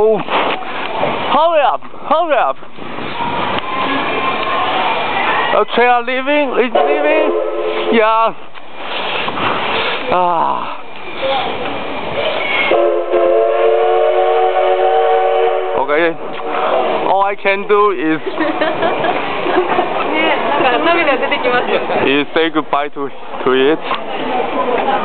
Oh, hurry up, hurry up. A train leaving, it's leaving. Yeah. Ah. Okay. All I can do is say goodbye to it.